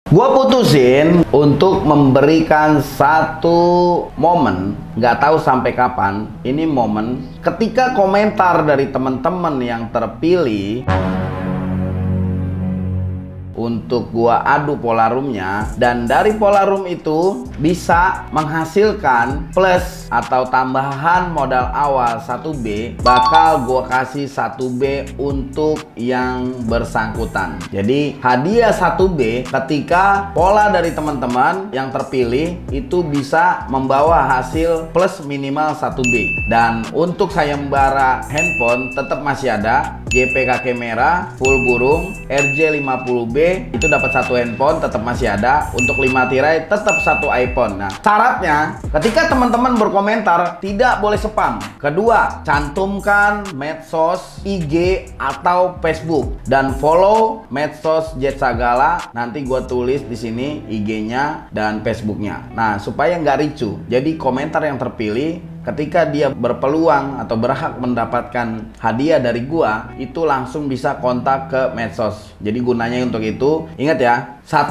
Gua putusin untuk memberikan satu momen, nggak tahu sampai kapan. Ini momen ketika komentar dari teman-teman yang terpilih untuk gua adu Polarumnya, dan dari Polarum itu bisa menghasilkan plus atau tambahan modal awal 1B, bakal gua kasih 1B untuk yang bersangkutan. Jadi hadiah 1B ketika pola dari teman-teman yang terpilih itu bisa membawa hasil plus minimal 1B. Dan untuk sayembara handphone tetap masih ada JP Kakek Merah, full burung, RJ50B, itu dapat satu handphone, tetap masih ada. Untuk 5 tirai tetap satu iPhone. Nah, syaratnya ketika teman-teman berkomentar tidak boleh spam. Kedua, cantumkan medsos IG atau Facebook dan follow medsos Jet Sagala. Nanti gue tulis di sini IG-nya dan Facebook-nya. Nah, supaya nggak ricu. Jadi komentar yang terpilih ketika dia berpeluang atau berhak mendapatkan hadiah dari gua, itu langsung bisa kontak ke medsos. Jadi gunanya untuk itu, ingat ya,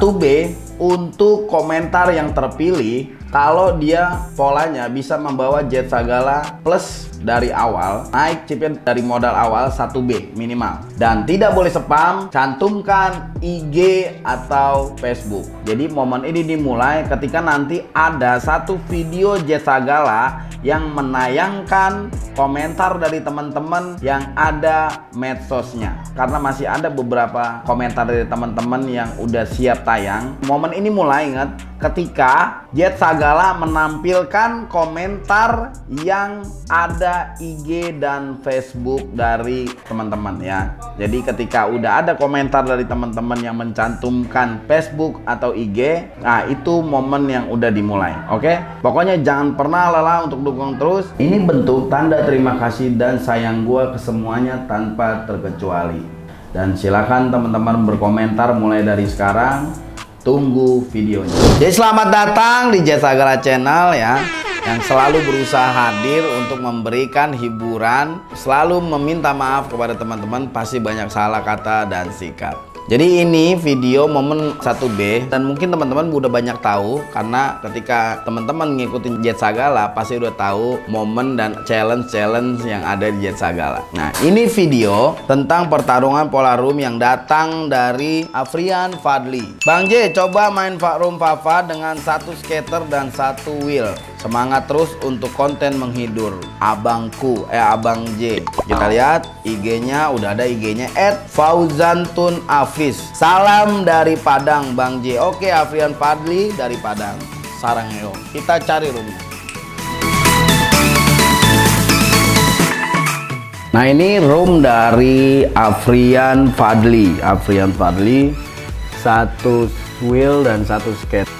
1B untuk komentar yang terpilih, kalau dia polanya bisa membawa Jet Sagala plus dari awal, naik chipnya dari modal awal 1B minimal, dan tidak boleh spam, cantumkan IG atau Facebook. Jadi momen ini dimulai ketika nanti ada satu video Jet Sagala yang menayangkan komentar dari teman-teman yang ada medsosnya, karena masih ada beberapa komentar dari teman-teman yang udah siap tayang. Momen ini mulai, ingat, ketika Jet Sagala menampilkan komentar yang ada IG dan Facebook dari teman-teman ya. Jadi ketika udah ada komentar dari teman-teman yang mencantumkan Facebook atau IG, nah itu momen yang udah dimulai. Oke? Pokoknya jangan pernah lelah untuk dukung terus. Ini bentuk tanda terima kasih dan sayang gua ke semuanya tanpa terkecuali. Dan silakan teman-teman berkomentar mulai dari sekarang. Tunggu videonya. Jadi selamat datang di Jet Sagala Channel ya, yang selalu berusaha hadir untuk memberikan hiburan, selalu meminta maaf kepada teman-teman pasti banyak salah kata dan sikap. Jadi ini video momen 1B, dan mungkin teman-teman udah banyak tahu karena ketika teman-teman ngikutin Jet Sagala pasti udah tahu momen dan challenge-challenge yang ada di Jet Sagala. Nah, ini video tentang pertarungan Polarum yang datang dari Afrian Fadli. Bang J, coba main Rum Fafa dengan satu skater dan satu wheel. Semangat terus untuk konten menghibur abangku, Abang J. Kita lihat IG-nya, udah ada IG-nya @fauzantun_afis. Salam dari Padang, Bang J. Oke, Afrian Fadli dari Padang, Sarangeo. Kita cari roomnya. Nah, ini room dari Afrian Fadli. Afrian Fadli, satu wheel dan satu skate.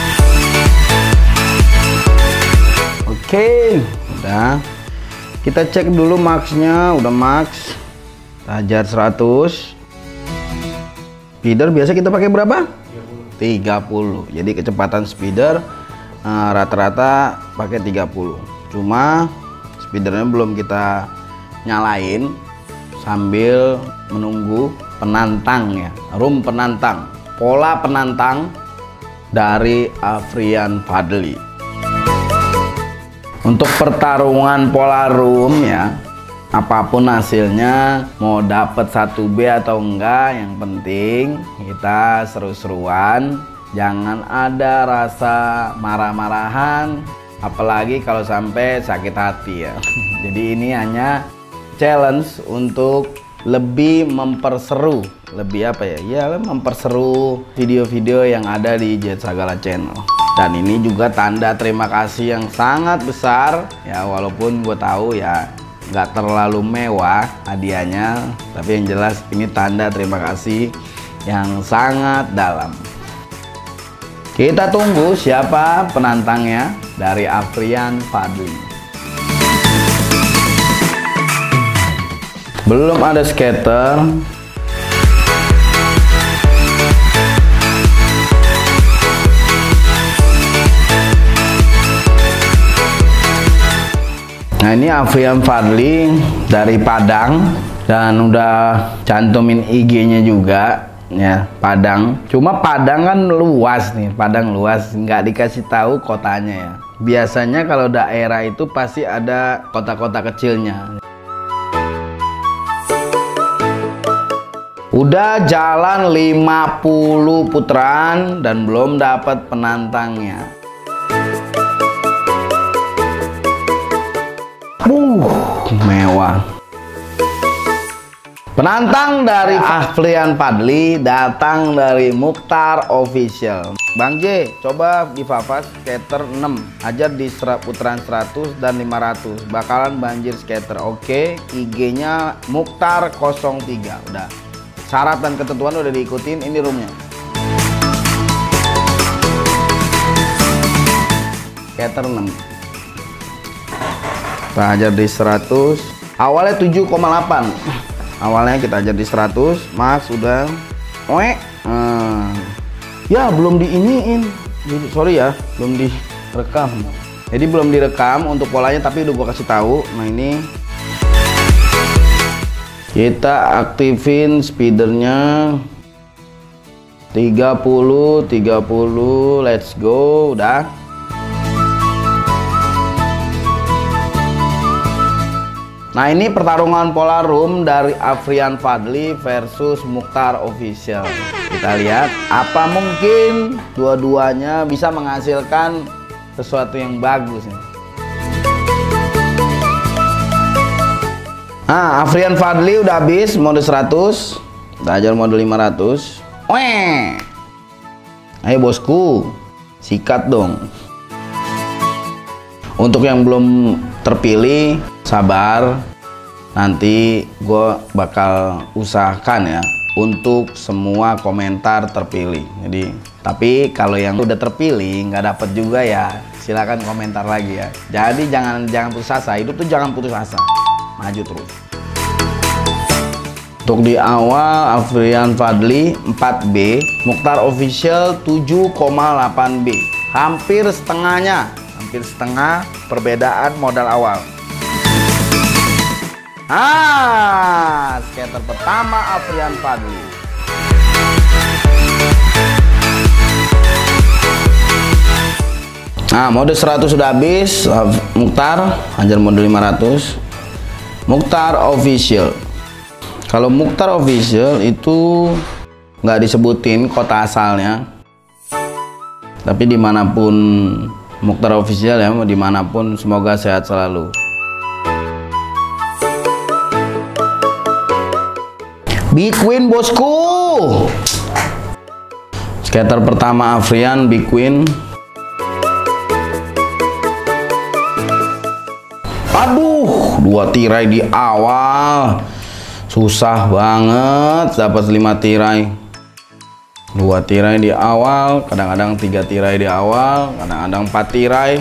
Oke, udah. Kita cek dulu max-nya, udah max. Hajar 100. Speeder biasa kita pakai berapa? 30. Jadi kecepatan speeder rata-rata pakai 30. Cuma speedernya belum kita nyalain sambil menunggu penantang ya. Room penantang, pola penantang dari Afrian Fadli. Untuk pertarungan Polarum ya, apapun hasilnya, mau dapet 1B atau enggak, yang penting kita seru-seruan, jangan ada rasa marah-marahan, apalagi kalau sampai sakit hati ya. Jadi ini hanya challenge untuk lebih memperseru, lebih apa ya, ya memperseru video-video yang ada di Jet Sagala Channel. Dan ini juga tanda terima kasih yang sangat besar ya, walaupun gue tahu ya nggak terlalu mewah hadiahnya, tapi yang jelas ini tanda terima kasih yang sangat dalam. Kita tunggu siapa penantangnya dari Afrian Fadli. Belum ada skater. Nah, ini Afrian Fadli dari Padang, dan udah cantumin IG-nya juga. ya, Padang. Cuma Padang kan luas nih, Padang luas, nggak dikasih tahu kotanya ya. Biasanya kalau daerah itu pasti ada kota-kota kecilnya. Udah jalan 50 putaran dan belum dapat penantangnya. Mewah. Penantang dari Afrian Fadly datang dari Mukhtar Official. Bang J, coba di Favas skater 6, ajar di putaran 100 dan 500. Bakalan banjir skater. Oke, IG-nya Mukhtar 03. Udah. Syarat dan ketentuan udah diikutin, ini roomnya. Skater 6. Kita ajar di 100. Awalnya 7,8. Awalnya kita ajar di 100. Mas udah. Ya belum diiniin. Sorry ya, belum direkam. Jadi belum direkam untuk polanya, tapi udah gua kasih tahu. Nah ini kita aktifin speedernya 30, let's go. Udah. Nah ini pertarungan pola room dari Afrian Fadly versus Mukhtar Official. Kita lihat apa mungkin dua-duanya bisa menghasilkan sesuatu yang bagus nih. Nah, Afrian Fadly udah habis mode 100. Kita ajar mode 500. Ayo bosku, sikat dong. Untuk yang belum terpilih, sabar. Nanti gue bakal usahakan ya untuk semua komentar terpilih. Jadi, tapi kalau yang udah terpilih nggak dapet juga ya, silakan komentar lagi ya. Jadi jangan putus asa. Hidup tuh jangan putus asa. Maju terus. Untuk di awal Afrian Fadly 4B, Mukhtar Official 7,8B. Hampir setengahnya, hampir setengah perbedaan modal awal. Skater pertama Afrian Fadly. Nah, mode 100 sudah habis. Mukhtar ajar mode 500. Mukhtar Official. Kalau Mukhtar Official itu nggak disebutin kota asalnya, tapi dimanapun Mukhtar Official ya, dimanapun semoga sehat selalu. Big Queen bosku. Skater pertama Afrian Big Queen. Aduh, 2 tirai di awal. Susah banget dapat 5 tirai. 2 tirai di awal, kadang-kadang 3 tirai di awal, kadang-kadang 4 tirai.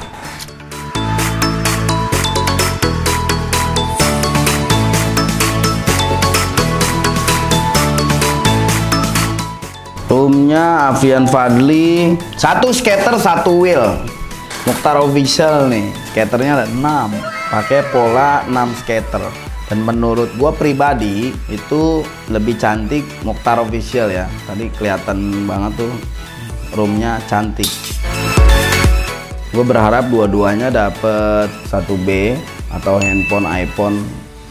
Roomnya Afrian Fadly, 1 skater 1 wheel. Mukhtar Official nih, skaternya ada 6, pakai pola 6 skater. Dan menurut gua pribadi itu lebih cantik Mukhtar Official ya. Tadi kelihatan banget tuh roomnya cantik. Gue berharap dua-duanya dapet 1B atau handphone iPhone.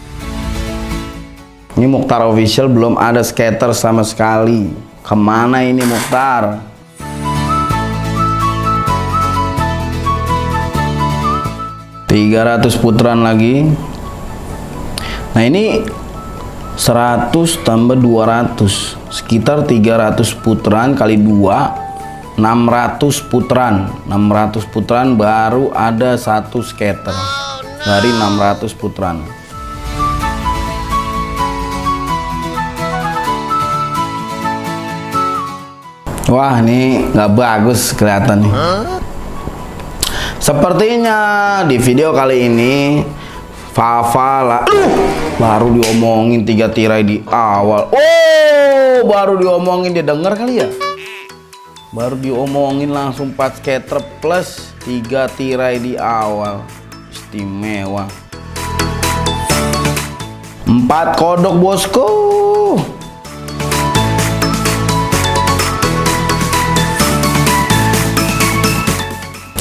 Ini Mukhtar Official belum ada skater sama sekali. Kemana ini Mukhtar? ...300 putaran lagi. Nah ini 100 tambah 200, sekitar 300 putaran kali 2, 600 putaran. 600 putaran baru ada 1 skater dari 600 putaran. Wah, ini nggak bagus kelihatan nih. Sepertinya di video kali ini Favala baru diomongin 3 tirai di awal. Oh, baru diomongin, dia denger kali ya. Baru diomongin langsung 4 skater plus 3 tirai di awal. Istimewa. 4 kodok bosku.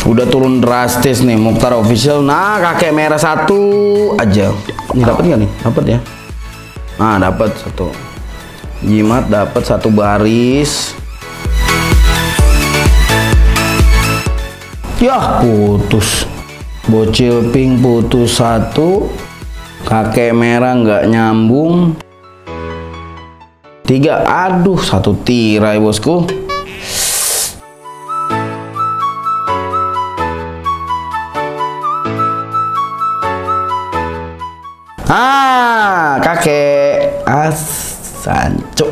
Udah turun drastis nih Mukhtar Official. Nah, kakek merah satu aja. Ini dapat nggak nih? Dapat ya. Nah, dapat satu. Jimat dapat satu baris. Ya, putus. Bocil pink putus satu. Kakek merah nggak nyambung. 3. Aduh, satu tirai bosku. Kakek Sancho.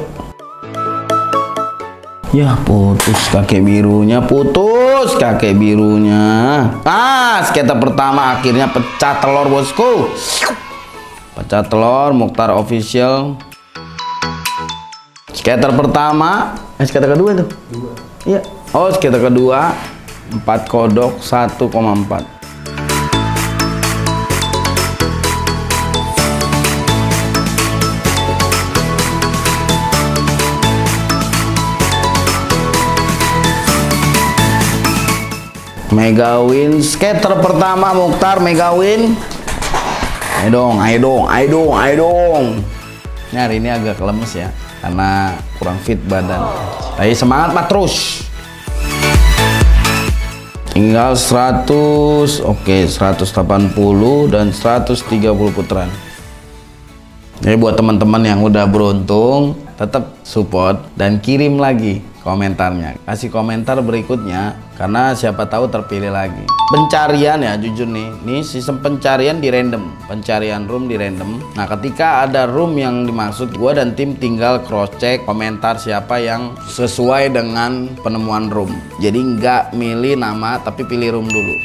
Ya, putus kakek birunya, putus kakek birunya. Skater pertama akhirnya pecah telur bosku. Pecah telur Mukhtar Official. Skater pertama, skater kedua tuh. Iya. Oh, skater kedua 4 kodok 1,4. Mega win skater pertama Mukhtar, mega win. Ayo dong, ayo dong, ayo dong, ayo dong. Ini hari ini agak lemes ya, karena kurang fit badan. Tapi semangat Pak terus. Tinggal 100, oke 180 dan 130 putaran. Jadi buat teman-teman yang udah beruntung, tetap support dan kirim lagi komentarnya. Kasih komentar berikutnya, karena siapa tahu terpilih lagi. Pencarian ya, jujur nih sistem pencarian di random, pencarian room di random. Nah, ketika ada room yang dimaksud, gua dan tim tinggal cross check komentar siapa yang sesuai dengan penemuan room. Jadi nggak milih nama, tapi pilih room dulu.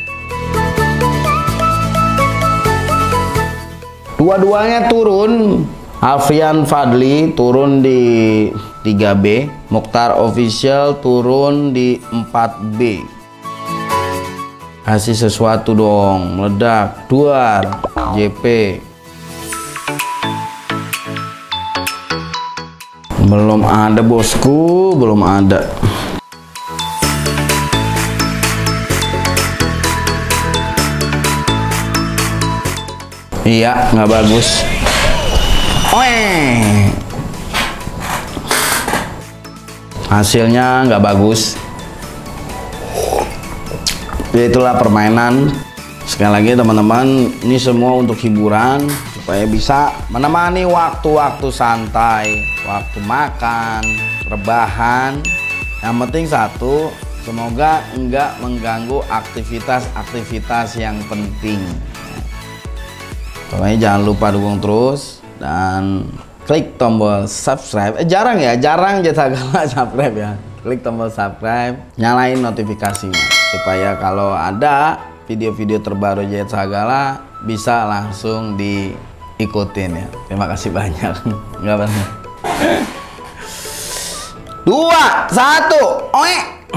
Dua-duanya turun. Alfian Fadli turun di 3B, Mukhtar Official turun di 4B. Kasih sesuatu dong, meledak, duar, JP. Belum ada bosku, belum ada. Iya, nggak bagus. Hasilnya nggak bagus. Ya, itulah permainan. Sekali lagi teman-teman, ini semua untuk hiburan supaya bisa menemani waktu-waktu santai, waktu makan, rebahan. Yang penting satu, semoga nggak mengganggu aktivitas-aktivitas yang penting. Pokoknya jangan lupa dukung terus dan klik tombol subscribe. Jarang Jetsagala subscribe ya. Klik tombol subscribe, nyalain notifikasinya supaya kalau ada video-video terbaru Jetsagala bisa langsung diikutin ya. Terima kasih banyak. Enggak banyak. 2, 1, oe.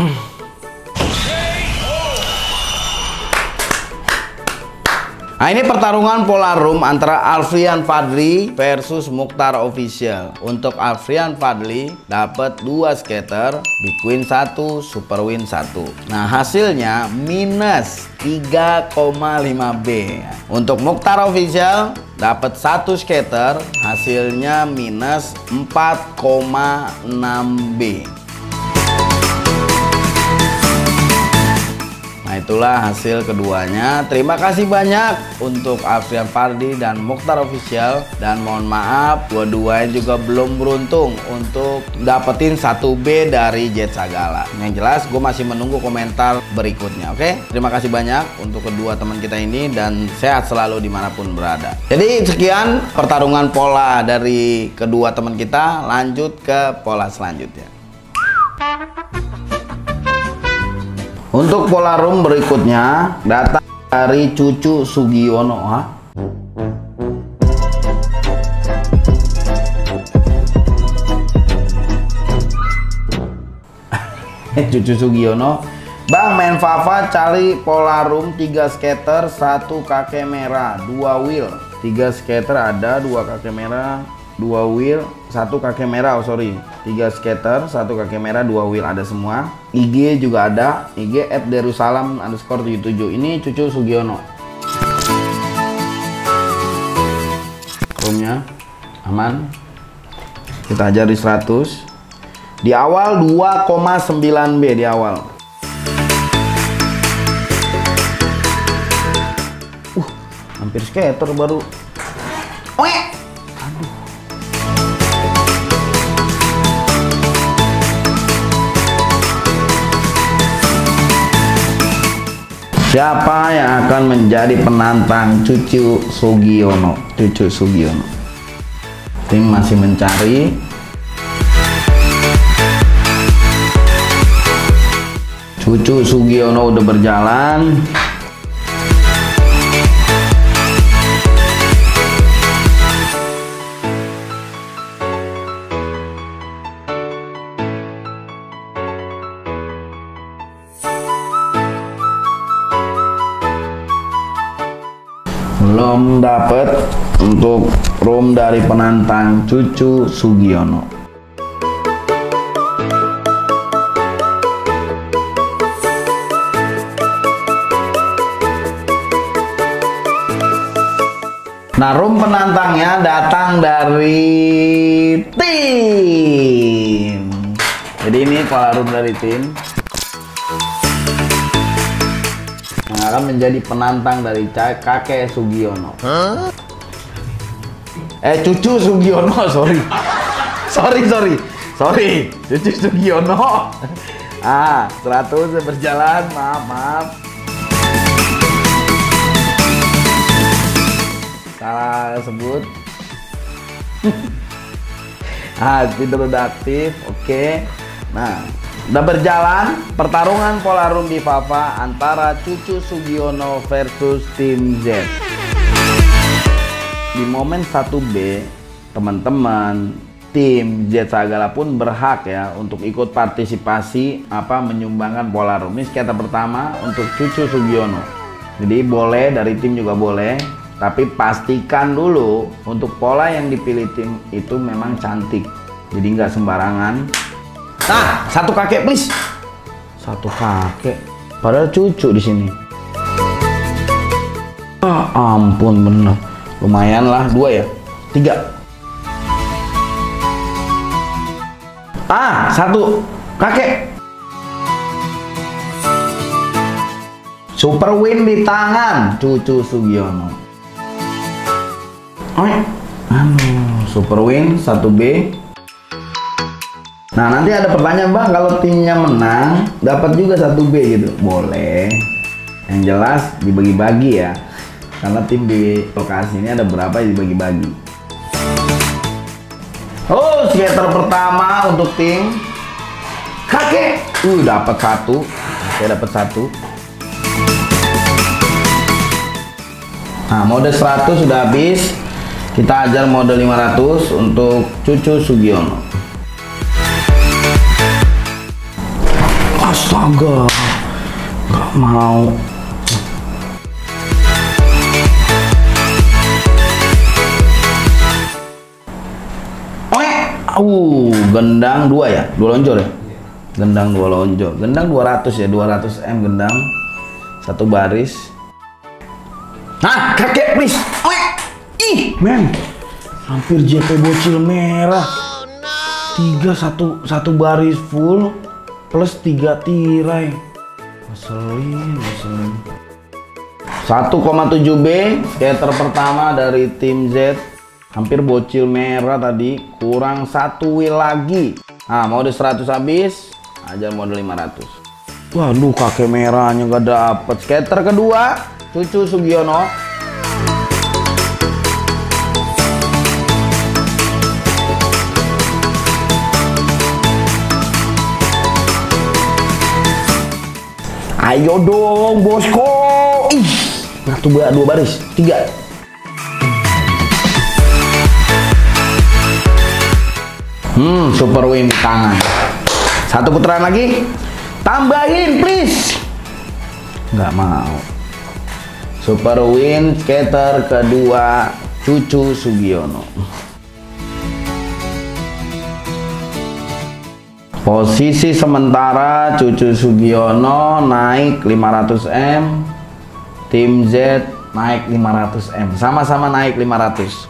Nah, ini pertarungan pola room antara Alfian Fadli versus Mukhtar Official. Untuk Alfian Fadli dapat 2 skater, Big Win 1, Super Win 1. Nah, hasilnya minus 3,5B. Untuk Mukhtar Official dapat 1 skater, hasilnya minus 4,6B. Nah, itulah hasil keduanya. Terima kasih banyak untuk Alfian Fadli dan Mukhtar Official, dan mohon maaf dua-duanya juga belum beruntung untuk dapetin 1B dari Jetsagala. Yang jelas gue masih menunggu komentar berikutnya. Oke, terima kasih banyak untuk kedua teman kita ini dan sehat selalu dimanapun berada. Jadi sekian pertarungan pola dari kedua teman kita. Lanjut ke pola selanjutnya. Untuk pola room berikutnya datang dari Cucu Sugiono. Cucu Sugiono, Bang main Fafa cari pola room 3 skater 1 kakek merah 2 wheel. 3 skater ada 2 kakek merah 2 wheel, 1 kakek merah, 3 skater, 1 kakek merah, 2 wheel ada semua. IG juga ada, IG @darussalam_77. Ini cucu Sugiono. Chrome-nya aman. Kita ajar di 100. Di awal 2,9B di awal. Hampir skater baru. Aduh. Siapa yang akan menjadi penantang cucu Sugiono? Cucu Sugiono. Tim masih mencari. Cucu Sugiono udah berjalan. Belum dapat untuk room dari penantang cucu Sugiono. Nah, room penantangnya datang dari tim. Jadi ini pola room dari tim yang akan menjadi penantang dari kakek Sugiono. Cucu Sugiono, sorry, cucu Sugiono. 100 berjalan, maaf. Salah sebut. Tidak udah aktif, oke. Nah, udah berjalan pertarungan pola room di Fafa antara cucu Sugiono versus tim Z. Di momen 1B, teman-teman tim Z Sagala pun berhak ya untuk ikut partisipasi menyumbangkan pola room. Ini skater pertama untuk cucu Sugiono. Jadi boleh dari tim juga boleh. Tapi pastikan dulu untuk pola yang dipilih tim itu memang cantik. Jadi nggak sembarangan. Nah, 1 kakek please. 1 kakek. Padahal cucu di sini. Ampun bener. Lumayan lah 2 ya. 3. 1 kakek. Super win di tangan cucu Sugiono. Super win 1B. Nah, nanti ada pertanyaan, Bang, kalau timnya menang dapat juga 1B gitu. Boleh. Yang jelas dibagi-bagi ya. Karena tim di lokasi ini ada berapa dibagi-bagi. Skater pertama untuk tim kakek. Dapat 1. Saya dapat 1. Nah, mode 100 sudah habis. Kita ajar mode 500 untuk cucu Sugiono. Astaga, nggak mau. Gendang 2 ya, 2 lonjor ya. Gendang 2 lonjor. Gendang 200 ya, 200M gendang. 1 baris. Nah, kakek please. Men, hampir JP bocil merah. 1 baris full plus 3 tirai. Ngeselin. 1,7B skater pertama dari tim Z. Hampir bocil merah tadi, kurang 1 wheel lagi. Nah, mode 100 habis, ajar mode 500. Waduh, kakek merahnya gak dapet. Skater kedua cucu Sugiono. Ayo dong, bosku. 2 baris, 3. Super win di tangan. 1 putaran lagi. Tambahin, please. Nggak mau. Super win skater kedua cucu Sugiono. Posisi sementara Cucu Sugiono naik 500M, tim Z naik 500M, sama-sama naik 500.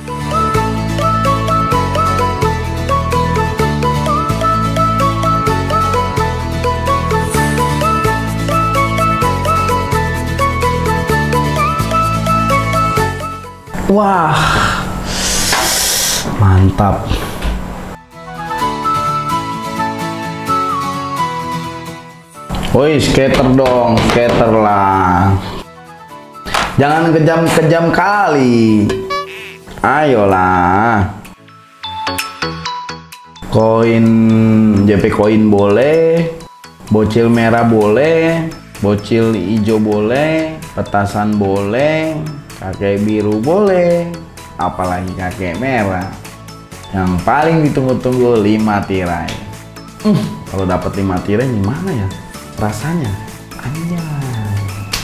Wah, mantap. Woi, skater dong, skater lah. Jangan kejam-kejam kali. Ayolah. Koin JP koin boleh, bocil merah boleh, bocil hijau boleh, petasan boleh, kakek biru boleh, apalagi kakek merah. Yang paling ditunggu-tunggu 5 tirai. Kalau dapat 5 tirai gimana ya rasanya? Anjay.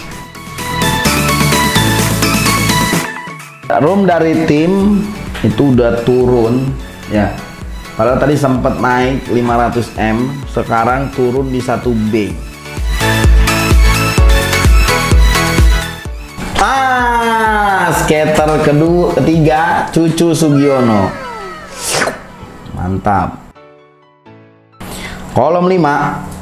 Room dari tim itu udah turun ya. Padahal tadi sempat naik 500M, sekarang turun di 1B. Skater ketiga Cucu Sugiono. Mantap. Kolom 5.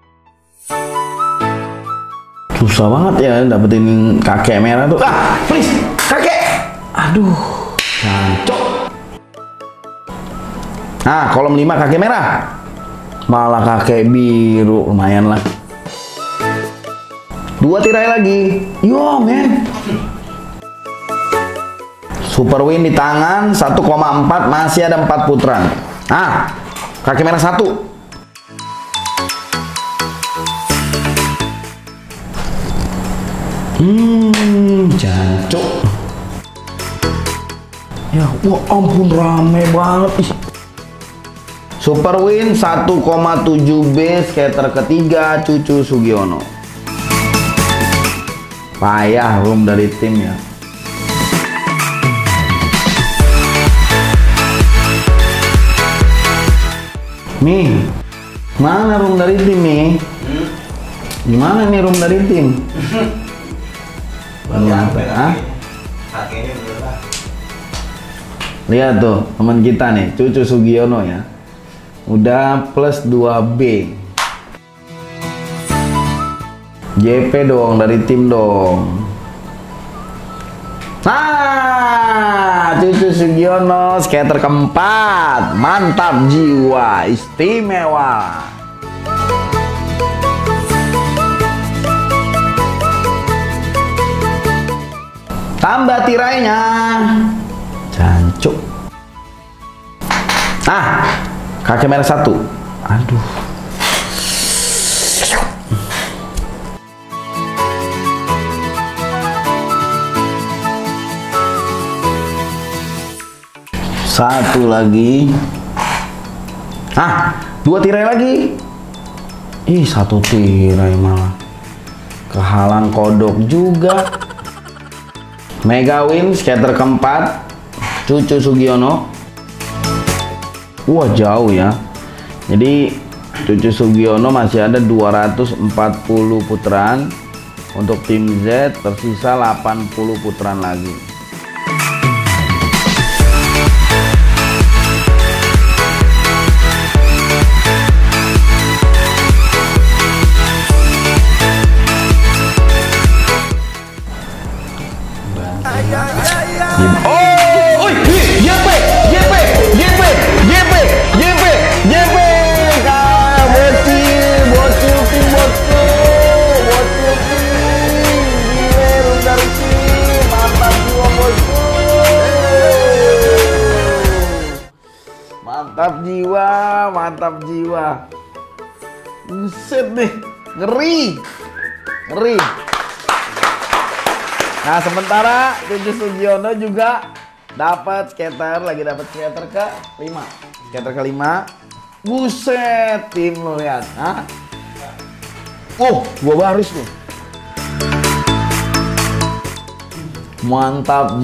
Susah banget ya dapetin kakek merah tuh. Please, kakek. Aduh, jancok. Nah, kolom 5 kakek merah. Malah kakek biru, lumayan lah. 2 tirai lagi. Yo, men. Super win di tangan 1,4, masih ada 4 putaran. Nah, kakek merah 1. Jancuk. Ya, wah ampun rame banget ih. Super win 1,7B, skater ketiga Cucu Sugiono. Payah room dari tim ya. Nih, mana room dari tim nih? Gimana nih room dari tim? Lihat tuh teman kita nih, Cucu Sugiono ya, udah plus 2B. JP dong dari tim dong. Nah, Cucu Sugiono skater keempat, mantap jiwa, istimewa. Tambah tirainya, jancuk. Kakek merah 1. Aduh. Satu lagi. 2 tirai lagi. Ih, 1 tirai malah. Kehalang kodok juga. Mega win skater keempat Cucu Sugiono. Wah, jauh ya. Jadi Cucu Sugiono masih ada 240 putaran. Untuk tim Z tersisa 80 putaran lagi. Mantap jiwa. Buset nih, ngeri. Nah, sementara Cucu Sugiono juga dapat skater, lagi dapat skater ke-5. Skater ke-5. Buset, tim lo lihat. Gua baris tuh. Mantap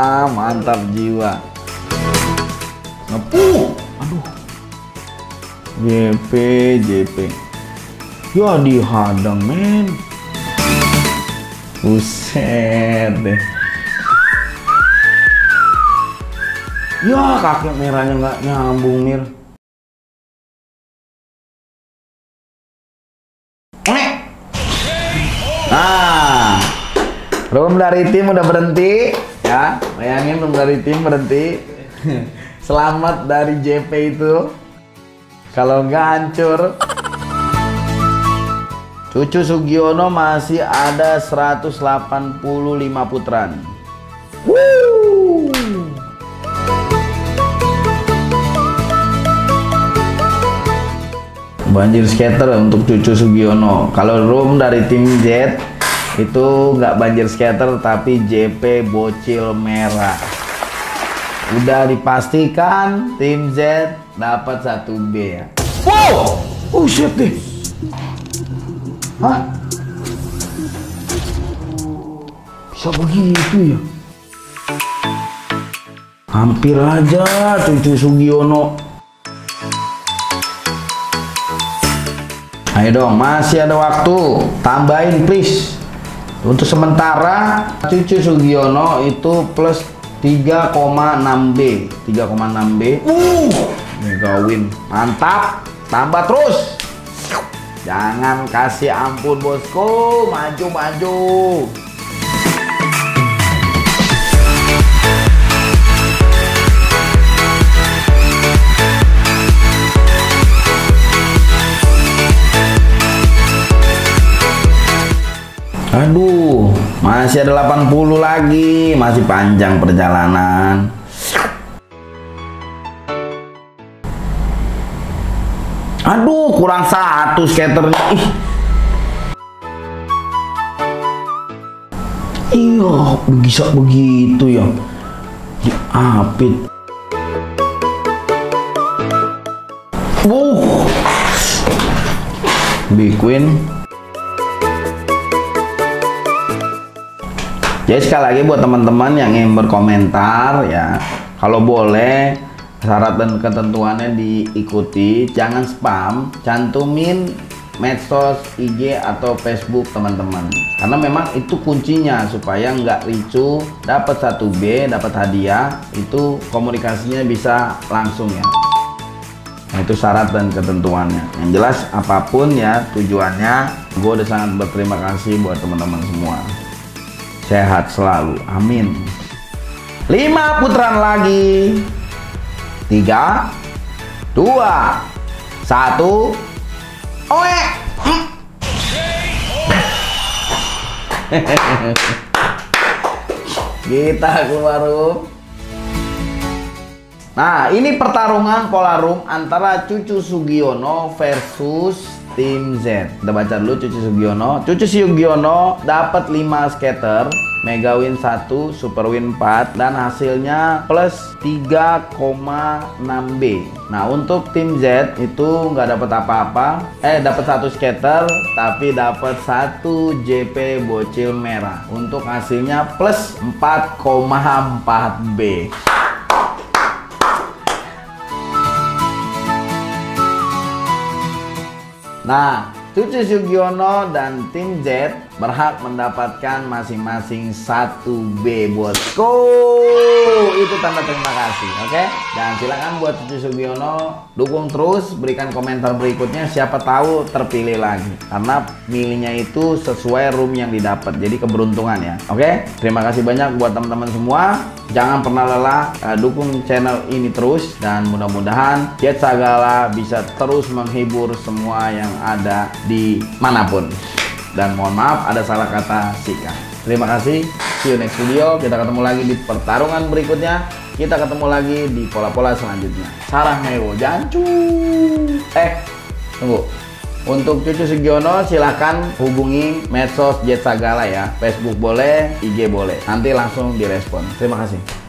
jiwa. Aduh. JP. Ya dihadang men. Buset deh. Ya kaki merahnya nggak nyambung Mir. Nah, room dari tim udah berhenti ya. Bayangin room dari tim berhenti. Selamat dari JP itu. Kalau nggak hancur. Cucu Sugiono masih ada 185 putaran. Banjir skater untuk Cucu Sugiono. Kalau room dari tim Z itu nggak banjir skater tapi JP bocil merah. Udah dipastikan tim Z dapat 1B ya. Wow, oh shit deh. Hah? Bisa begitu ya? Hampir aja Cucu Sugiono. Ayo dong, masih ada waktu. Tambahin please. Untuk sementara Cucu Sugiono itu plus 3,6B. 3,6B. Mega win. Mantap. Tambah terus. Jangan kasih ampun bosku, maju. Aduh, masih ada 80 lagi, masih panjang perjalanan. Aduh, kurang 1 skaternya. Iya, bisa begitu ya. Diapit. Big win. Jadi sekali lagi buat teman-teman yang ingin berkomentar ya, kalau boleh syarat dan ketentuannya diikuti, jangan spam, cantumin medsos, IG atau Facebook teman-teman, karena memang itu kuncinya supaya nggak ricu, dapat 1B, dapat hadiah, itu komunikasinya bisa langsung ya. Nah, itu syarat dan ketentuannya. Yang jelas apapun ya tujuannya, gue udah sangat berterima kasih buat teman-teman semua. Sehat selalu, amin. 5 putaran lagi. 3, 2, 1. Oe. Kita keluar room. Nah, ini pertarungan pola room antara Cucu Sugiono versus tim Z. Kita baca dulu Cucu Sugiono. Cucu Sugiono dapat 5 skater, mega win 1, super win 4, dan hasilnya plus 3,6B. Nah, untuk tim Z itu nggak dapat apa-apa. Dapat 1 skater, tapi dapat 1 JP bocil merah. Untuk hasilnya plus 4,4B. Nah, Cucu Sugiono dan tim Z berhak mendapatkan masing-masing 1B bosku. Itu tanda terima kasih, oke? Dan silakan buat Cucu Sugiono dukung terus, berikan komentar berikutnya, siapa tahu terpilih lagi. Karena milihnya itu sesuai room yang didapat, jadi keberuntungan ya, oke? Terima kasih banyak buat teman-teman semua. Jangan pernah lelah, dukung channel ini terus, dan mudah-mudahan Jet Sagala bisa terus menghibur semua yang ada di manapun. Dan mohon maaf ada salah kata Sika. Terima kasih, see you next video. Kita ketemu lagi di pertarungan berikutnya. Kita ketemu lagi di pola-pola selanjutnya. Sarah Mero Jancu. Tunggu. Untuk Cucu Sugiono silahkan hubungi medsos Jet Sagala ya. Facebook boleh, IG boleh. Nanti langsung direspon. Terima kasih.